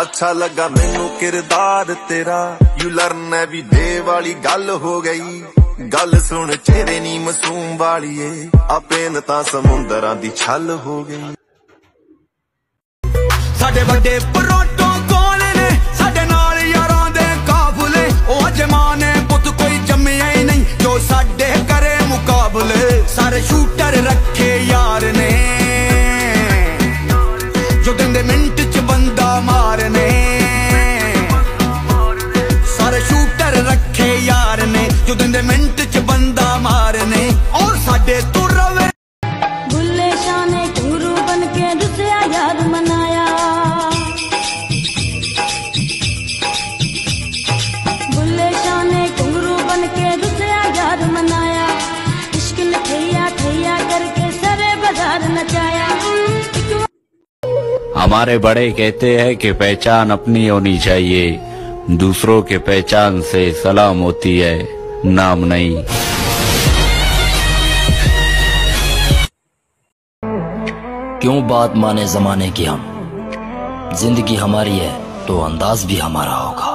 अच्छा लगा मैनू किरदार तेरा, यू लर्न एवरी डे वाली गल हो गई। गल सुन चेहरे नी मासूम वाली है, अपेन तां समुंदरां दी छल हो गई। साडे वड्डे प्रोटोकॉल ने, साडे नाल यारां दे काफले, ओ जमाने पुत कोई जम्मिया ही नहीं जो साडे करे मुकाबले। सारे शूटर रखे यार ने, जो दिंदे मिंट च बंदा मारने। सारे शूटर रखे यार ने, जो दिंदे मिंट च बंदा मारने। और साडे तू रवे बुल्ले शाह ने गुरु बन के रुसिया याद मनाया। बुल्ले शाह ने गुरु बन के रुसिया याद मनाया। इश्क ने ठैया ठैया करके सारे बाजार नचाया। हमारे बड़े कहते हैं कि पहचान अपनी होनी चाहिए, दूसरों के पहचान से सलाम होती है, नाम नहीं। क्यों बात माने जमाने की हम, जिंदगी हमारी है तो अंदाज भी हमारा होगा।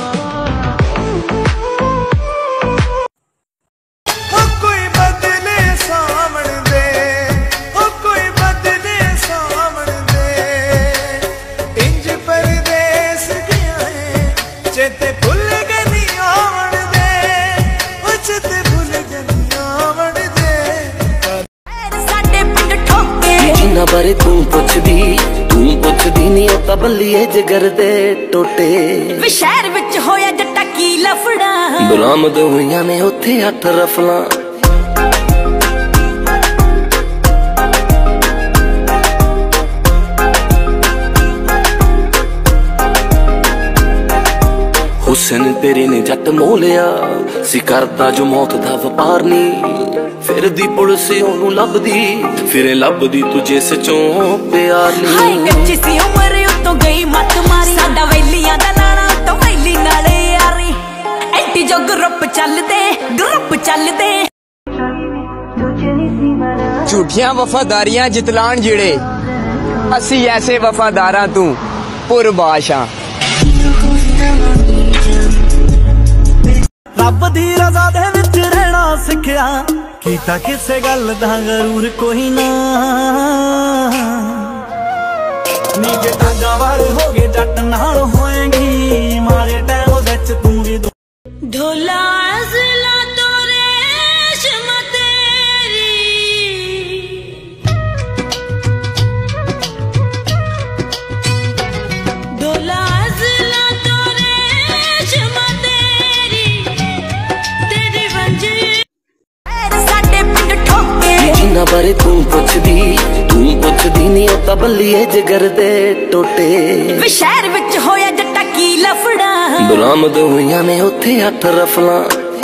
बारे तू पुछदी नहीं होता बल्लीए जिगर दे टोटे। शहर विच होया जट्टा की लफड़ा, बरामद होइयां ने उत्थे 8 रफलां। हुसन तेरे ने जट मोलिया सी, करदा जो मौत दा वपार नी। फिर दी पुलिस ओनू लभदी, फिर लभदी तुझे सचों प्यार नी। हाय कच्ची सी उम्र उतों गई मत मारी, साडा वैलियां दा लाना तो वैली नाले यारी। एंटी जो ग्रुप चलदे झूठियां वफादारियां जितलान जिड़े, असी ऐसे वफादारां तू पुरबाशा। रब दी रज़ा दे विच रहना सिखिया, कीता किसे गल दा गरूर कोई ना। नी जे टांगा वार हो गए जट नाल होएगी, मारे टैम विच तू भी ढोला अज़ला तो रेशम तेरी। ढोला अज़ला तो रेशम तेरी, तेरी वंजी साडे पिंड ठोके। जिन्ना बारे तू पुछदी नहीं होता बल्लीए जिगर दे टोटे। शहर विच होया जट्टा की लफड़ा, बरामद होइयां ने उत्थे 8 रफलां।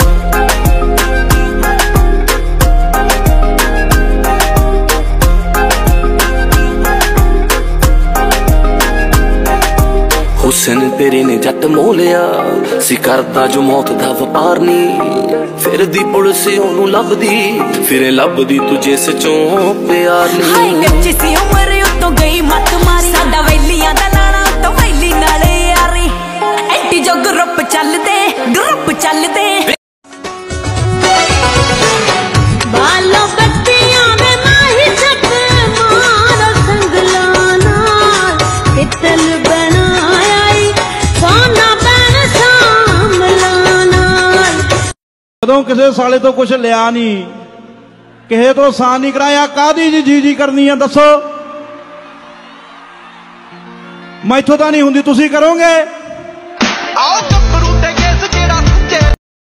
हुसन तेरे ने जट मोलिया सी, करदा जो मौत दा वपार नी। फिर दी पुलिस ओनू लभदी, फिर लभदी तुझे सचों प्यार नी। हाय कच्ची सी उम्र उतों गई मत मारी, साडा वैलियां दा लाना तो वैली नाले यारी। एंटी जो ग्रुप चलदे बालों बत्तियां में माही छप मारो संगलाना। पितल बनाई सोना बन सामलाना। कदों किसे साले तो कुछ लिया नहीं, किसे तो सान नहीं कराया, कादी जी करनी है दसो। मैथों तां नहीं हुंदी, तुसीं करोगे।